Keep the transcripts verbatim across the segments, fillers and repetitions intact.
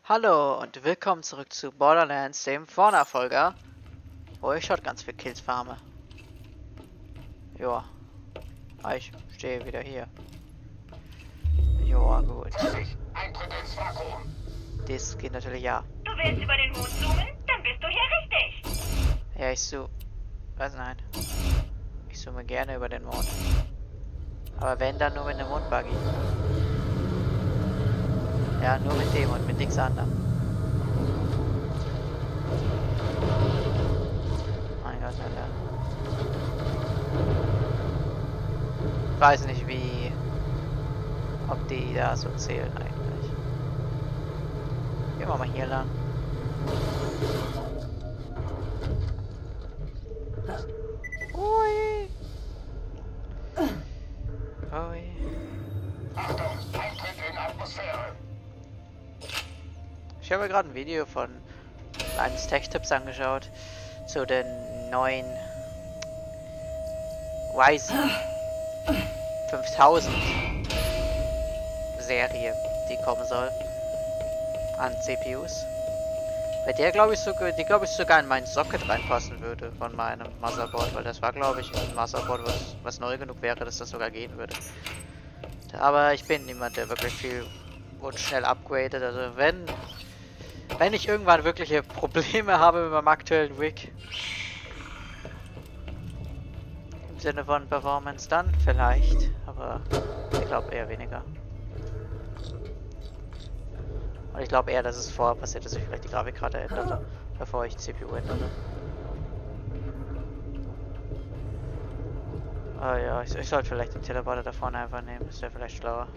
Hallo und willkommen zurück zu Borderlands, dem Vornachfolger, wo ich Shotguns für Kills farme. Joa. Ah, ich stehe wieder hier. Joa, gut. Eintritt ins Vakuum. Das geht natürlich ja. Du willst über den Mond zoomen? Dann bist du hier richtig. Ja, ich zoome. Was? Nein. Ich zoome gerne über den Mond. Aber wenn, dann nur mit einem Mondbuggy. Ja, nur mit dem und mit nichts anderem. Mein Gott, Alter. Ich weiß nicht, wie... ob die da so zählen eigentlich. Gehen wir mal hier lang. Ui. Ui. Achtung, Eintritt in Atmosphäre. Ich habe mir gerade ein Video von eines Tech-Tipps angeschaut zu den neuen Ryzen fünftausend Serie, die kommen soll an C P Us. Bei der glaube ich sogar, die glaube ich sogar in meinen Socket reinpassen würde von meinem Motherboard, weil das war glaube ich ein Motherboard, was, was neu genug wäre, dass das sogar gehen würde. Aber ich bin niemand, der wirklich viel und schnell upgradet. Also wenn wenn ich irgendwann wirkliche Probleme habe mit meinem aktuellen Rig im Sinne von Performance, dann vielleicht, aber ich glaube eher weniger. Und ich glaube eher, dass es vorher passiert, dass ich vielleicht die Grafikkarte änderte, bevor ich die C P U änderte. Ah ja, ich, ich sollte vielleicht den Teleporter da vorne einfach nehmen, ist ja vielleicht schlauer.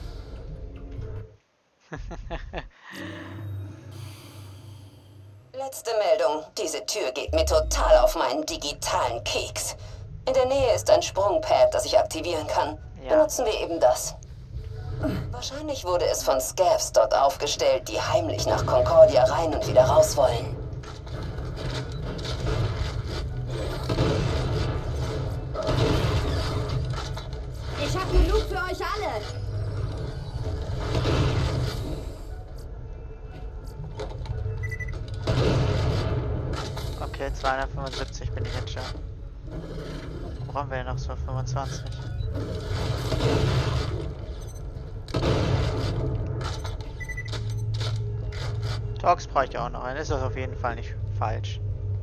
Letzte Meldung. Diese Tür geht mir total auf meinen digitalen Keks. In der Nähe ist ein Sprungpad, das ich aktivieren kann. Ja. Benutzen wir eben das. Wahrscheinlich wurde es von Scavs dort aufgestellt, die heimlich nach Concordia rein und wieder raus wollen. Ich hab genug für euch alle. Okay, zweihundertfünfundsiebzig bin ich jetzt schon. Wo brauchen wir denn noch so fünfundzwanzig? Talks brauche ich auch noch einen. Ist das auf jeden Fall nicht falsch.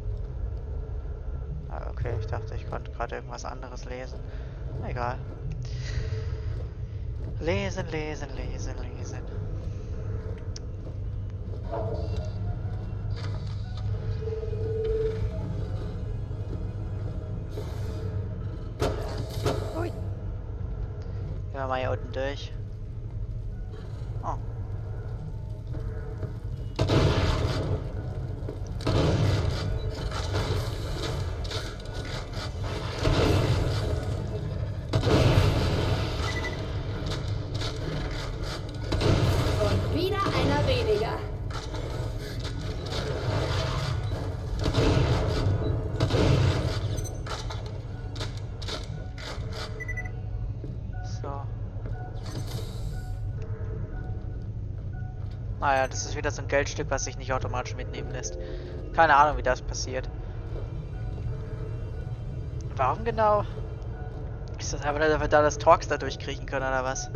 Ah, okay, ich dachte, ich konnte gerade irgendwas anderes lesen. Egal. Lesen, lesen, lesen, lesen. Ui. Gehen wir mal hier unten durch. Oh. Und wieder einer weniger. So. Naja, das ist wieder so ein Geldstück, was sich nicht automatisch mitnehmen lässt. Keine Ahnung, wie das passiert. Warum genau? Ist das einfach, dass wir da das Torx da durchkriechen können, oder was?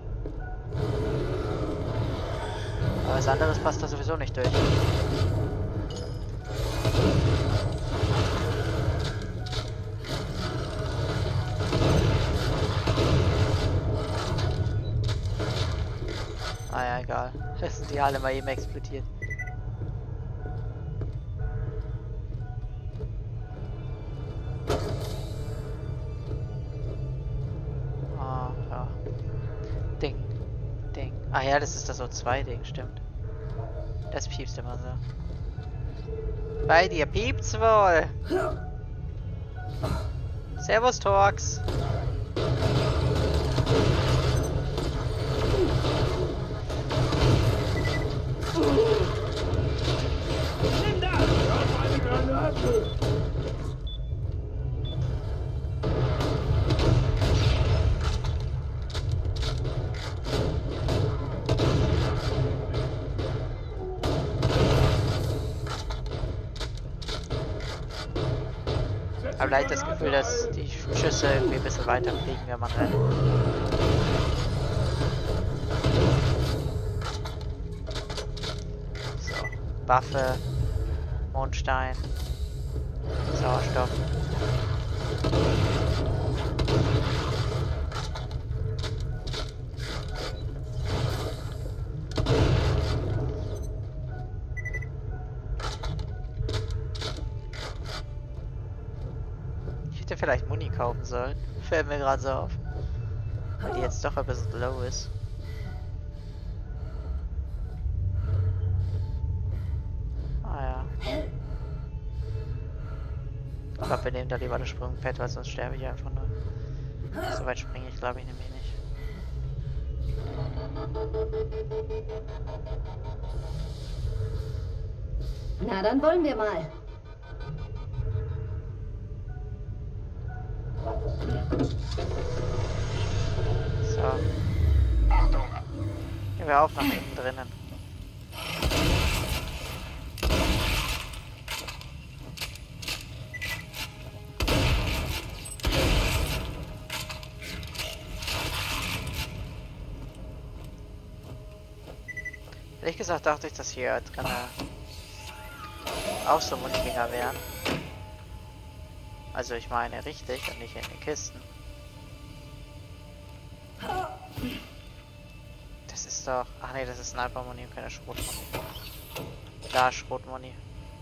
Aber was anderes passt da sowieso nicht durch. Ah ja, egal. Das sind die alle mal eben explodiert. Ah, ja. Ding. Ding. Ah ja, das ist das O zwei Ding, stimmt. Das piepst immer so. Bei dir piept's wohl. Servus, Torx. habe leicht das Gefühl, dass die Schüsse irgendwie ein bisschen weiter fliegen, wenn man rennt. So, Waffe, Mondstein, Sauerstoff. Ich hätte vielleicht Muni kaufen sollen. Fällt mir gerade so auf. Weil die jetzt doch ein bisschen low ist. Ah ja. Ich glaube, wir nehmen da lieber das Sprungpad, weil sonst sterbe ich einfach nur. So weit springe ich, glaube ich, nämlich nicht. Na, dann wollen wir mal. So. Achtung! Gehen wir auf nach innen drinnen. Ehrlich gesagt dachte ich, dass hier drin auch so Muni-Dinger wären. Also ich meine richtig und nicht in den Kisten. Das ist doch... Ach nee, das ist Sniper-Muni und keine Schrotmuni. Da, Schrotmuni.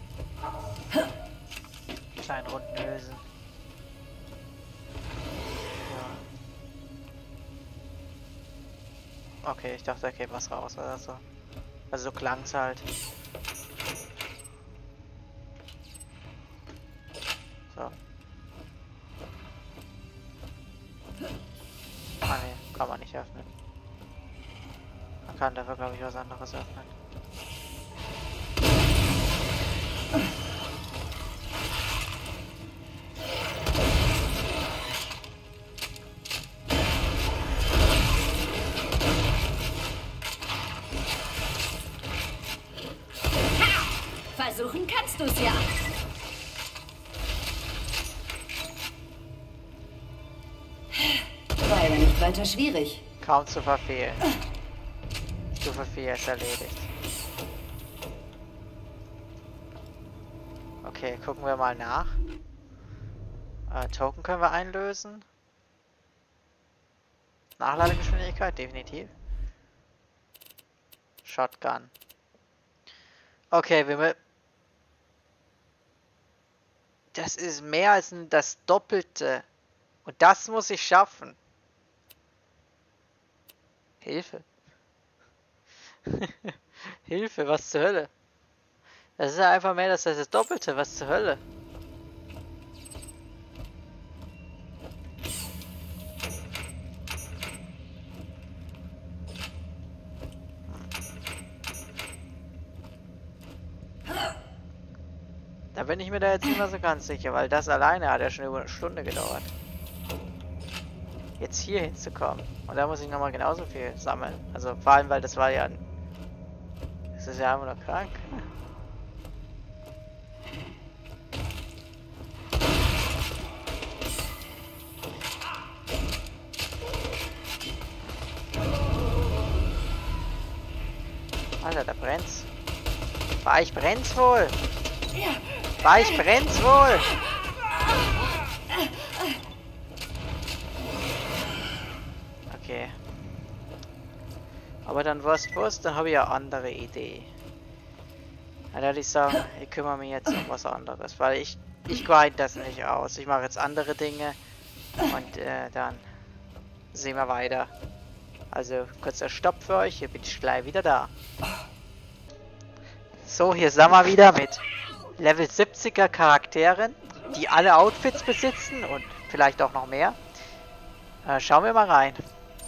Kleinen runden Hülsen. Ja. Okay, ich dachte, da käme was raus oder so. Also so klang's halt. So. Ah ne, kann man nicht öffnen. Man kann dafür, glaube ich, was anderes öffnen. Versuchen kannst du's ja. War ja nicht weiter schwierig. Kaum zu verfehlen. Stufe vier ist erledigt. Okay, gucken wir mal nach. Äh, Token können wir einlösen. Nachladegeschwindigkeit, definitiv. Shotgun. Okay, wir... Das ist mehr als das Doppelte. Und das muss ich schaffen. Hilfe. Hilfe, was zur Hölle? Das ist ja einfach mehr als das Doppelte, was zur Hölle? Da bin ich mir da jetzt nicht mehr so ganz sicher, weil das alleine hat ja schon über eine Stunde gedauert. Jetzt hier hinzukommen. Und da muss ich nochmal genauso viel sammeln. Also vor allem, weil das war ja... Das ist ja einfach nur krank. Alter, da brennt's. Weich brennt's wohl. Weich brennt's wohl. Okay. Aber dann Wurst, Wurst, dann habe ich ja andere Idee. Dann würde ich sagen, ich kümmere mich jetzt um was anderes, weil ich, ich grind das nicht aus. Ich mache jetzt andere Dinge und äh, dann sehen wir weiter. Also kurzer Stopp für euch, hier bin ich gleich wieder da. So, hier sind wir wieder mit Level siebziger Charakteren, die alle Outfits besitzen und vielleicht auch noch mehr. Äh, schauen wir mal rein.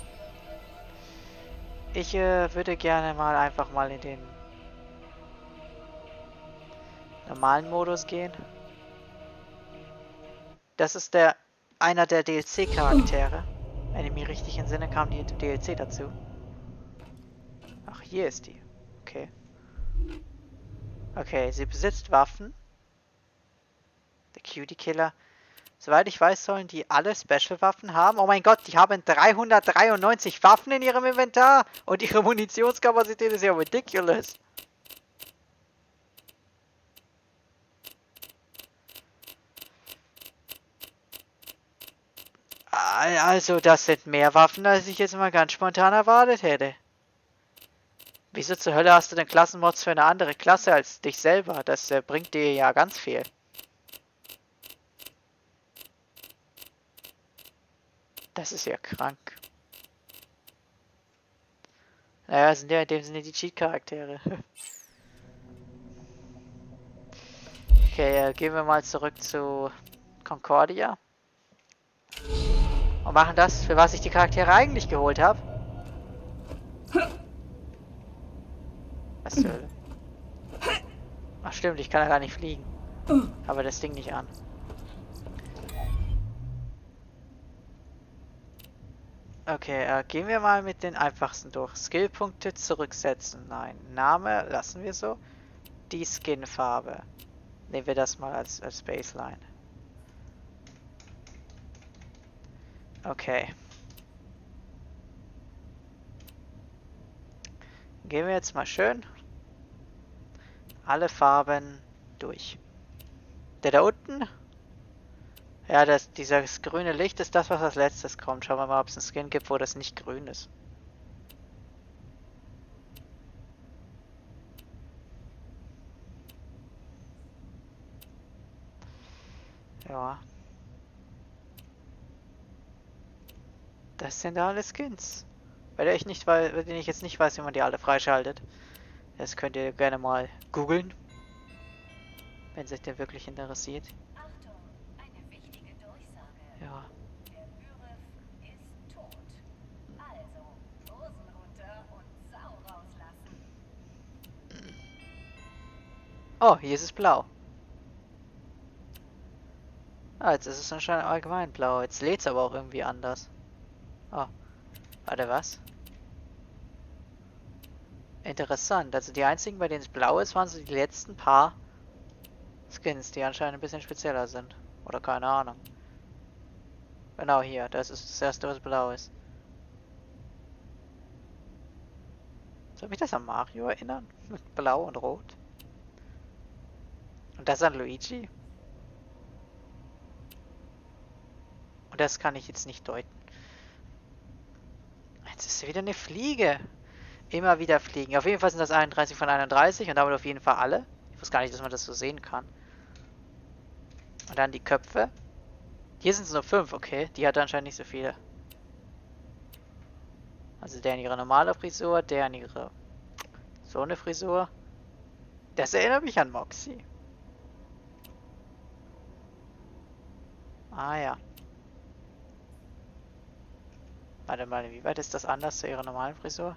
Ich äh, würde gerne mal einfach mal in den normalen Modus gehen. Das ist der einer der D L C-Charaktere. Wenn ich mich richtig entsinne, kam die D L C dazu. Ach, hier ist die. Okay. Okay, sie besitzt Waffen. Der Cutie Killer. Soweit ich weiß, sollen die alle Special-Waffen haben. Oh mein Gott, die haben dreihundertdreiundneunzig Waffen in ihrem Inventar. Und ihre Munitionskapazität ist ja ridiculous. Also, das sind mehr Waffen, als ich jetzt mal ganz spontan erwartet hätte. Wieso zur Hölle hast du denn Klassenmods für eine andere Klasse als dich selber? Das äh, bringt dir ja ganz viel. Das ist ja krank. Naja, sind ja in dem Sinne die Cheat-Charaktere. Okay, äh, gehen wir mal zurück zu Concordia. Und machen das, für was ich die Charaktere eigentlich geholt habe. Was zur Hölle? Ach stimmt, ich kann ja gar nicht fliegen. Aber das Ding nicht an. Okay, äh, gehen wir mal mit den einfachsten durch. Skillpunkte zurücksetzen. Nein. Name lassen wir so. Die Skinfarbe. Nehmen wir das mal als, als Baseline. Okay. Gehen wir jetzt mal schön alle Farben durch. Der da unten? Ja, das, dieses grüne Licht ist das, was als letztes kommt. Schauen wir mal, ob es einen Skin gibt, wo das nicht grün ist. Ja. Das sind alle Skins. Weil ich nicht weiß, wenn ich jetzt nicht weiß, wie man die alle freischaltet. Das könnt ihr gerne mal googeln. Wenn sich der wirklich interessiert. Achtung, eine wichtige Durchsage. Ja. Der Üref ist tot. Also, Hosen runter und Sau rauslassen. Oh, hier ist es blau. Ah, jetzt ist es anscheinend allgemein blau. Jetzt lädt es aber auch irgendwie anders. Oh. Warte, was? Interessant. Also die einzigen, bei denen es blau ist, waren so die letzten paar Skins, die anscheinend ein bisschen spezieller sind. Oder keine Ahnung. Genau hier. Das ist das erste, was blau ist. Soll mich das an Mario erinnern? Mit blau und rot? Und das an Luigi? Und das kann ich jetzt nicht deuten. Jetzt ist wieder eine Fliege. Immer wieder fliegen. Auf jeden Fall sind das einunddreißig von einunddreißig und damit auf jeden Fall alle. Ich wusste gar nicht, dass man das so sehen kann. Und dann die Köpfe. Hier sind es nur fünf, okay. Die hat anscheinend nicht so viele. Also der in ihre normale Frisur, der in ihre so eine Frisur. Das erinnert mich an Moxie. Ah ja. Warte mal, wie weit ist das anders zu ihrer normalen Frisur?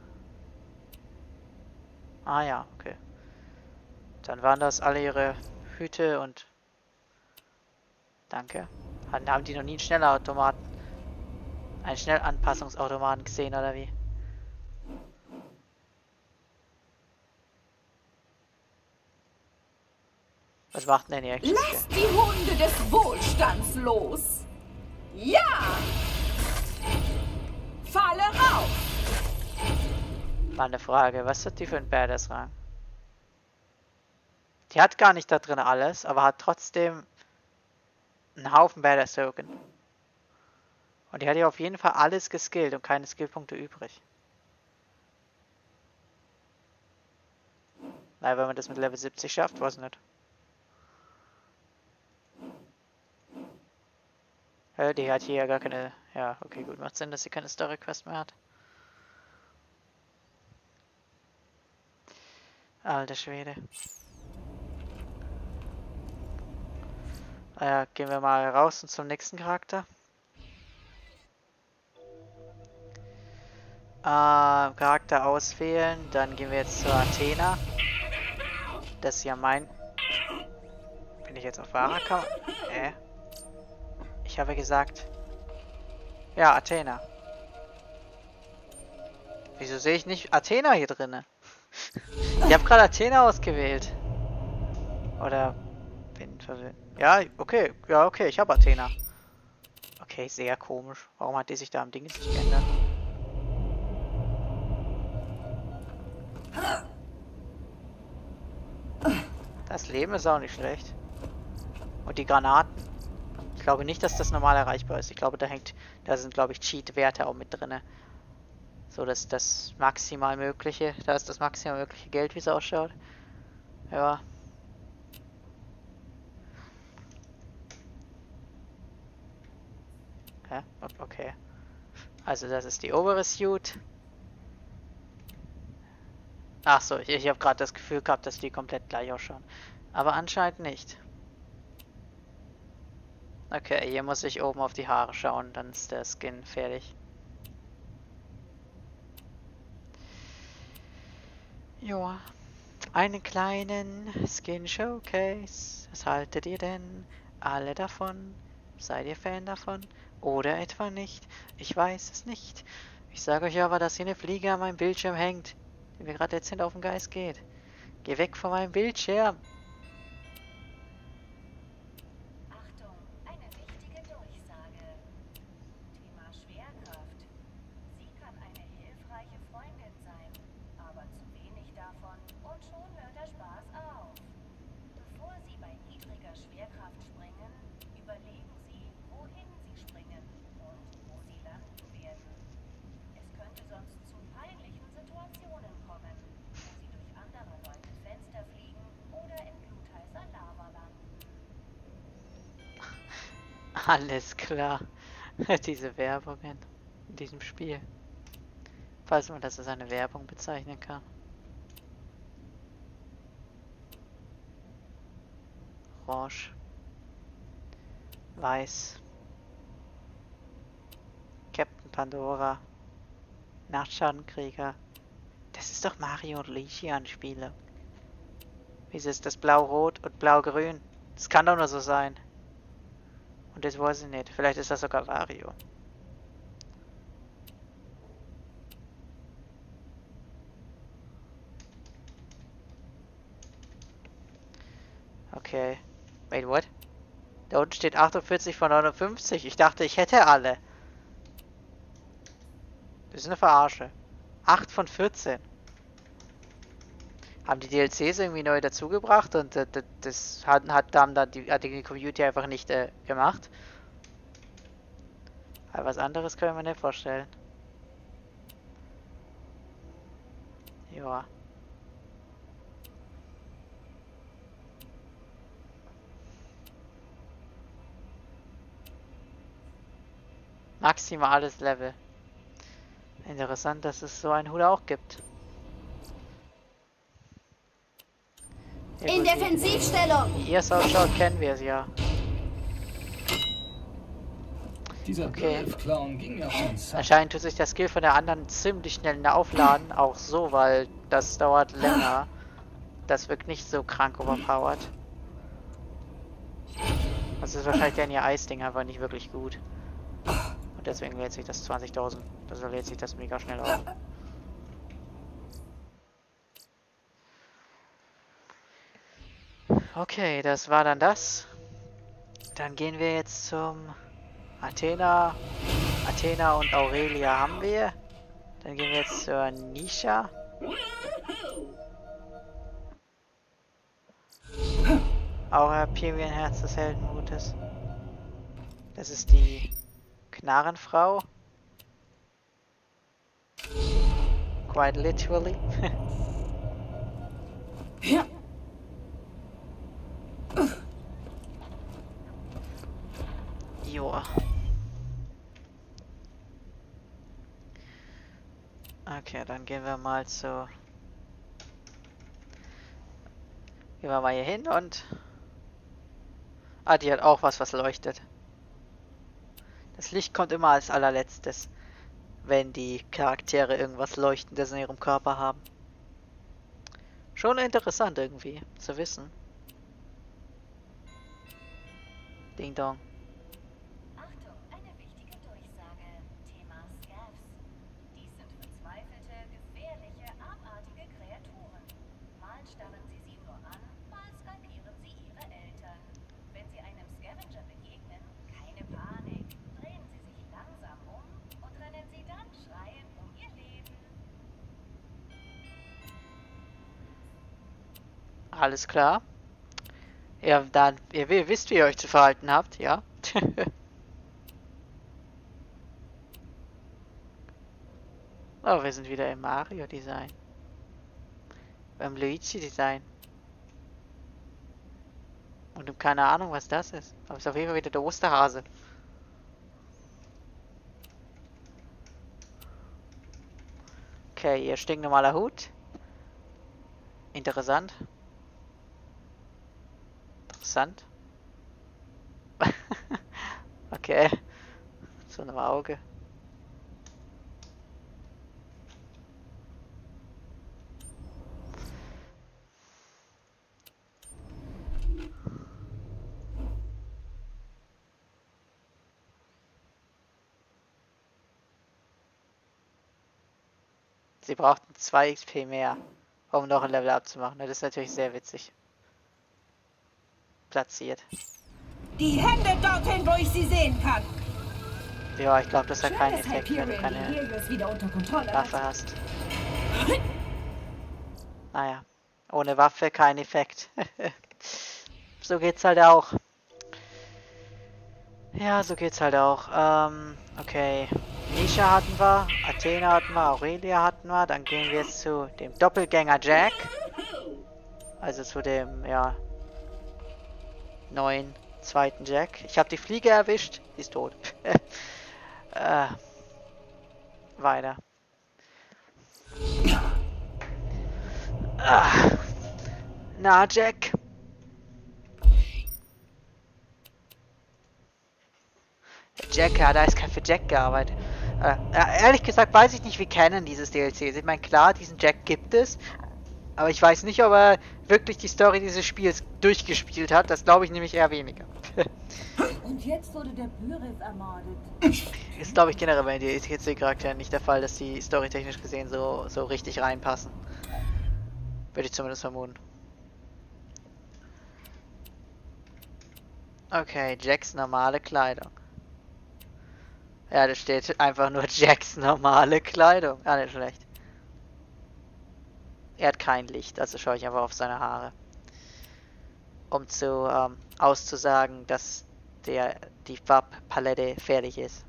Ah ja, okay. Dann waren das alle ihre Hüte und... Danke. Haben die noch nie einen Schnellautomaten... einen Schnellanpassungsautomaten gesehen, oder wie? Was macht denn die Action? Lasst die Hunde des Wohlstands los! Ja! Falle raus! Mal eine Frage, was hat die für ein Badass-Rang? Die hat gar nicht da drin alles, aber hat trotzdem einen Haufen Badass-Token. Und die hat ja auf jeden Fall alles geskillt und keine Skillpunkte übrig. Naja, wenn man das mit Level siebzig schafft, weiß nicht. Ja, die hat hier ja gar keine... Ja, okay, gut, macht Sinn, dass sie keine Story-Quest mehr hat. Alter Schwede. Naja, gehen wir mal raus und zum nächsten Charakter. Äh, Charakter auswählen, dann gehen wir jetzt zu Athena. Das ist ja mein... Bin ich jetzt auf wahrer Kamera? Äh? Ich habe gesagt... Ja, Athena. Wieso sehe ich nicht Athena hier drinne? Ich habe gerade Athena ausgewählt. Oder bin verwirrt. Ja, okay. Ja, okay. Ich habe Athena. Okay, sehr komisch. Warum hat die sich da am Ding nicht geändert? Das Leben ist auch nicht schlecht. Und die Granaten. Ich glaube nicht, dass das normal erreichbar ist. Ich glaube, da hängt, da sind, glaube ich, Cheat-Werte auch mit drin. So, dass das maximal mögliche, da ist das maximal mögliche Geld, wie es ausschaut. Ja. Ja, okay. Also das ist die obere Suite. Ach so, ich, ich habe gerade das Gefühl gehabt, dass die komplett gleich ausschauen. Aber anscheinend nicht. Okay, hier muss ich oben auf die Haare schauen, dann ist der Skin fertig. Joa. Einen kleinen Skin Showcase. Was haltet ihr denn alle davon? Seid ihr Fan davon? Oder etwa nicht? Ich weiß es nicht. Ich sage euch aber, dass hier eine Fliege an meinem Bildschirm hängt, die mir gerade dezent auf den Geist geht. Geh weg von meinem Bildschirm! Achtung, eine wichtige Durchsage. Thema Schwerkraft. Sie kann eine hilfreiche Freundin sein, aber zu wenig davon und schon hört der Spaß auf. Bevor Sie bei niedriger Schwerkraft springen, überlegen Sie, wohin Sie springen und wo Sie landen werden. Es könnte sonst zu peinlichen Situationen kommen, wo Sie durch andere Leute Fenster fliegen oder in glutheißer Lava landen. Alles klar. Diese Werbungen in diesem Spiel. Falls man das als eine Werbung bezeichnen kann. Orange. Weiß. Captain Pandora. Nachtschadenkrieger. Das ist doch Mario und Luigi Anspielung. Wieso ist das blau-rot und blau-grün? Das kann doch nur so sein. Und das weiß ich nicht. Vielleicht ist das sogar Wario. Okay. Wait, what? Da unten steht achtundvierzig von neunundfünfzig. Ich dachte, ich hätte alle. Das ist eine Verarsche. acht von vierzehn. Haben die D L Cs irgendwie neu dazugebracht und äh, das hat, hat, haben dann die, hat die Community einfach nicht äh, gemacht. Aber was anderes können wir mir nicht vorstellen. Ja. Maximales Level. Interessant, dass es so einen Hut auch gibt. Ja, In gut, Defensivstellung! wie ihr es ausschaut, kennen wir es ja. Dieser Okay. Clown ging ja schon zack. Anscheinend tut sich der Skill von der anderen ziemlich schnell aufladen. Auch so, weil das dauert länger. Das wirkt nicht so krank overpowered. Das ist wahrscheinlich dann ihr Eisding einfach nicht wirklich gut. Und deswegen lädt sich das zwanzigtausend. Also lädt sich das mega schnell auf. Okay, das war dann das. Dann gehen wir jetzt zum Athena. Athena und Aurelia haben wir. Dann gehen wir jetzt zur Nisha. Auch Hyperion Herz des Heldenmutes. Das ist die Knarrenfrau. Quite literally. Ja. Joa. Okay, dann gehen wir mal zu... Gehen wir mal hier hin und... Ah, die hat auch was, was leuchtet. Das Licht kommt immer als allerletztes, wenn die Charaktere irgendwas Leuchtendes in ihrem Körper haben. Schon interessant irgendwie, zu wissen. Ding Dong. Achtung, eine wichtige Durchsage. Thema Scavs. Dies sind verzweifelte, gefährliche, abartige Kreaturen. Mal starren sie sie nur an, mal skalpieren sie ihre Eltern. Wenn sie ein Alles klar. Ja, dann, ihr, ihr wisst, wie ihr euch zu verhalten habt, ja? Oh, wir sind wieder im Mario-Design. Beim Luigi-Design. Und ich habe keine Ahnung, was das ist. Aber es ist auf jeden Fall wieder der Osterhase. Okay, ihr stinknormaler Hut. Interessant. Interessant. Okay. So ein Auge. Sie brauchten zwei X P mehr, um noch ein Level abzumachen. Das ist natürlich sehr witzig. Platziert. Die Hände dorthin, wo ich sie sehen kann. Ja, ich glaube, das hat Schön, keinen dass Effekt, wenn du Hyperion keine die Helios wieder unter Kontrolle hat. Waffe hast. Naja, ohne Waffe kein Effekt. So geht's halt auch. Ja, so geht's halt auch. Ähm, okay. Nisha hatten wir, Athena hatten wir, Aurelia hatten wir. Dann gehen wir jetzt zu dem Doppelgänger Jack. Also zu dem, ja, neuen zweiten Jack. Ich habe die Fliege erwischt. Die ist tot. äh, weiter. Ah. Na, Jack. Jack, ja, da ist kein für Jack gearbeitet. Äh, ehrlich gesagt weiß ich nicht, wie Canon dieses D L C ist. Ich meine, klar, diesen Jack gibt es. Aber ich weiß nicht, ob er wirklich die Story dieses Spiels durchgespielt hat. Das glaube ich nämlich eher weniger. Und jetzt wurde der Pyrrhiz ermordet. Ist, glaube ich, generell bei den D L C-Charakteren nicht der Fall, dass die storytechnisch gesehen so, so richtig reinpassen. Würde ich zumindest vermuten. Okay, Jacks normale Kleidung. Ja, da steht einfach nur Jacks normale Kleidung. Ah, nicht schlecht. Er hat kein Licht, also schaue ich einfach auf seine Haare. Um zu ähm, auszusagen, dass der die Farbpalette fertig ist.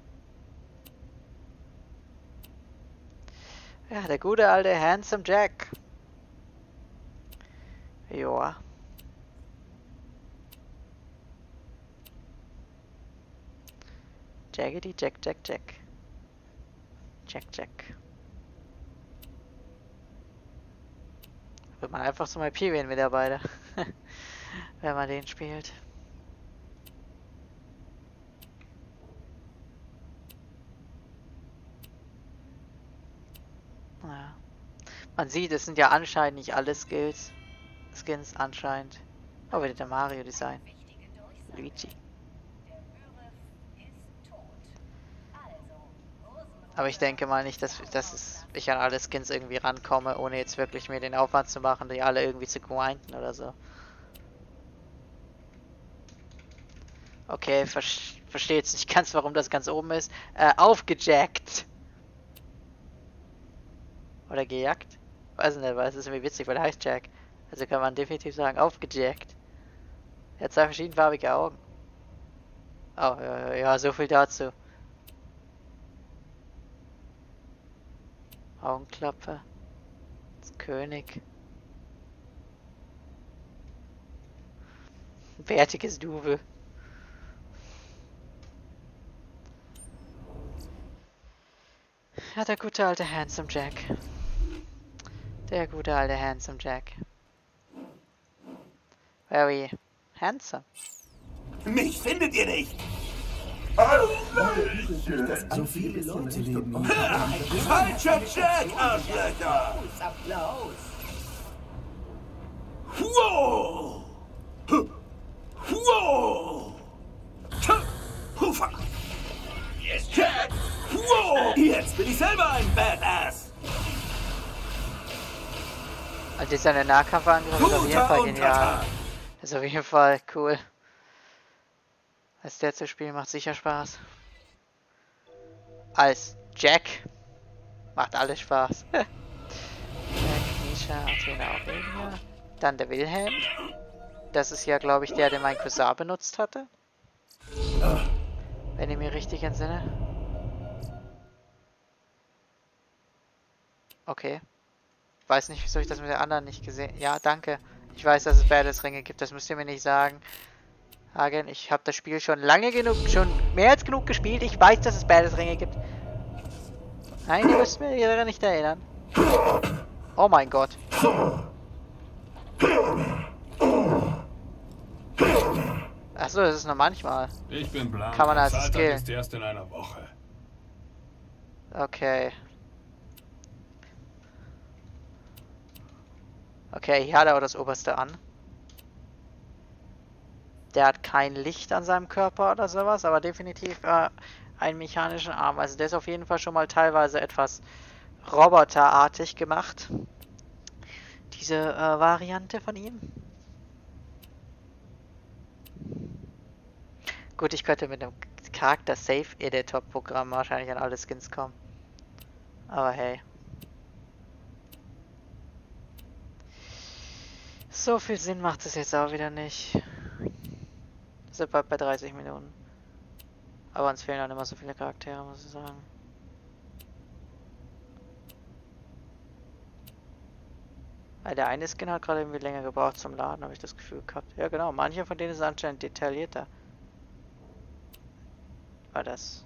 Ja, der gute alte Handsome Jack. Joa. Jaggedy Jack Jack Jack. Jack Jack. Wird man einfach so mal Hyperion-Mitarbeiter. Wenn man den spielt. Naja. Man sieht, es sind ja anscheinend nicht alle Skills. Skins anscheinend. Aber wieder der Mario-Design. Luigi. Aber ich denke mal nicht, dass, dass es, ich an alle Skins irgendwie rankomme, ohne jetzt wirklich mir den Aufwand zu machen, die alle irgendwie zu grinden oder so. Okay, ver verstehe jetzt nicht ganz, warum das ganz oben ist. Äh, aufgejagt. Oder gejagt? Weiß nicht, weil es ist irgendwie witzig, weil er heißt Jack. Also kann man definitiv sagen, aufgejagt. Er hat zwei verschiedenfarbige Augen. Oh, ja, ja, so viel dazu. Augenklappe. Das König. Bärtiges Double. Ja, der gute alte Handsome Jack. Der gute alte Handsome Jack. Very handsome. Mich findet ihr nicht! So viele Leute leben. Falscher Jack, Arschlöcher! Applaus! Wow! Wow! Hufa! Yes, Jack! Wow! Jetzt bin ich selber ein Badass! Also dieser Nahkampfangriff ist auf jeden Fall genial. Das ist auf jeden Fall cool. Als der zu spielen macht sicher Spaß. Als Jack macht alles Spaß. Jack, Nisha, Athena, Aurelia. Dann der Wilhelm. Das ist ja, glaube ich, der, den mein Cousin benutzt hatte. Wenn ich mich richtig entsinne. Okay. Weiß nicht, wieso ich das mit der anderen nicht gesehen... Ja, danke. Ich weiß, dass es Badass-Ringe gibt. Das müsst ihr mir nicht sagen. Hagen, ich habe das Spiel schon lange genug, schon mehr als genug gespielt. Ich weiß, dass es Badass-Ringe gibt. Nein, ihr müsst mir daran nicht erinnern. Oh mein Gott. Achso, das ist nur manchmal. Ich bin blank. Kann man als Zahltag Skill. ist erst in einer Woche. Okay. Okay, hier hat er auch das Oberste an. Der hat kein Licht an seinem Körper oder sowas, aber definitiv äh, einen mechanischen Arm. Also der ist auf jeden Fall schon mal teilweise etwas roboterartig gemacht. Diese äh, Variante von ihm. Gut, ich könnte mit einem Charakter Save Editor Programm wahrscheinlich an alle Skins kommen. Aber hey. So viel Sinn macht es jetzt auch wieder nicht. Sind bald bei dreißig Minuten. Aber uns fehlen dann immer so viele Charaktere, muss ich sagen. Weil der eine Skin hat gerade irgendwie länger gebraucht zum Laden, habe ich das Gefühl gehabt. Ja genau, manche von denen sind anscheinend detaillierter. War das?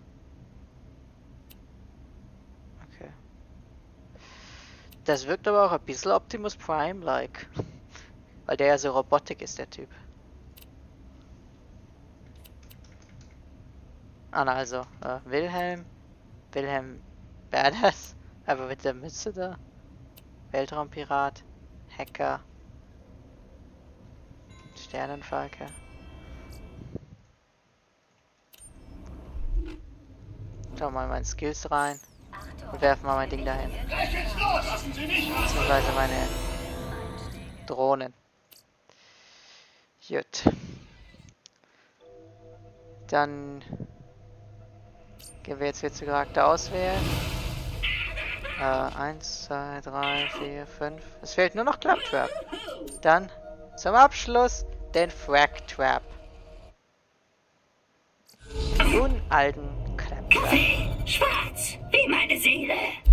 Okay. Das wirkt aber auch ein bisschen Optimus Prime-like. Weil der ja so Robotik ist, der Typ. Ah, na also, äh, Wilhelm. Wilhelm Badass. Aber mit der Mütze da. Weltraumpirat. Hacker. Sternenfalke. Schau mal meine Skills rein. Und werfen mal mein Ding dahin. Beziehungsweise meine Drohnen. Gut. Dann gehen wir jetzt wieder zu Charakter auswählen. Äh, eins, zwei, drei, vier, fünf. Es fehlt nur noch Claptrap. Dann zum Abschluss den Frag Trap. Nun alten Claptrap. Schwarz, wie meine Seele.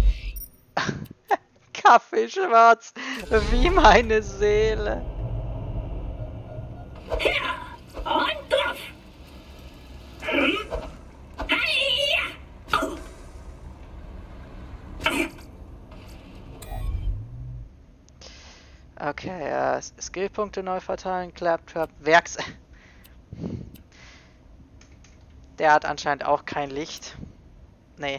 Kaffee schwarz, wie meine Seele. Ja, und drauf. Hm? Hi. Oh. Okay, äh, Skillpunkte neu verteilen, Claptrap, Werks... Der hat anscheinend auch kein Licht. Nee.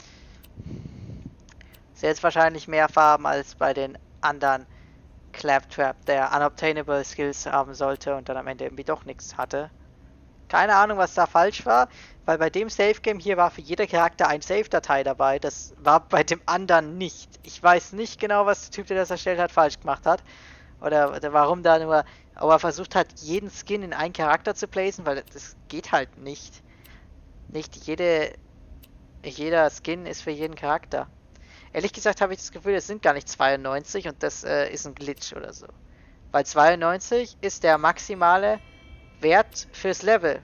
Ist jetzt wahrscheinlich mehr Farben als bei den anderen Claptrap, der unobtainable Skills haben sollte und dann am Ende irgendwie doch nichts hatte. Keine Ahnung, was da falsch war, weil bei dem Save Game hier war für jeder Charakter ein Save-Datei dabei. Das war bei dem anderen nicht. Ich weiß nicht genau, was der Typ, der das erstellt hat, falsch gemacht hat. Oder, oder warum da nur... Aber er versucht hat, jeden Skin in einen Charakter zu placen, weil das geht halt nicht. Nicht jede... Jeder Skin ist für jeden Charakter. Ehrlich gesagt habe ich das Gefühl, es sind gar nicht zweiundneunzig und das äh, ist ein Glitch oder so. Weil zweiundneunzig ist der maximale Wert fürs Level.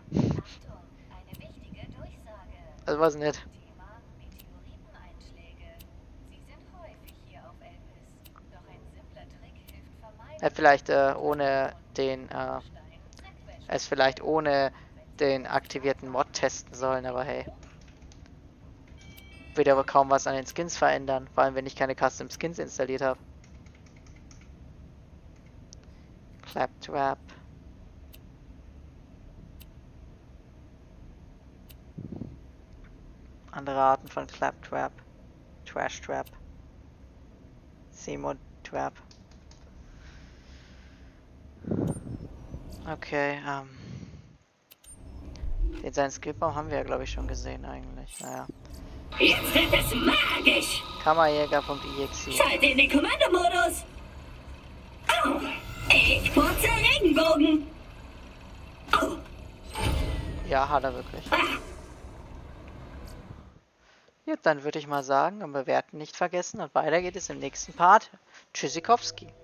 Also was nicht. Thema Meteoriteneinschläge. Sie sind häufig hier auf Elpis. Doch ein simpler Trick hilft vermeiden. Ja, vielleicht äh, ohne den, äh, es vielleicht ohne den aktivierten Mod testen sollen, aber hey. Wird aber kaum was an den Skins verändern, vor allem wenn ich keine Custom Skins installiert habe. Claptrap. Andere Arten von Claptrap. Trash Trap. Semo Trap. Okay, ähm. Den seinen Skillbaum haben wir ja, glaube ich, schon gesehen eigentlich. Naja. Jetzt wird es magisch. Kammerjäger.exe. Schalte in den Kommandomodus. Oh, ich putze Regenbogen. Oh. Ja, hat er wirklich. Ja, dann würde ich mal sagen, und bewerten nicht vergessen. Und weiter geht es im nächsten Part. Tschüssikowski.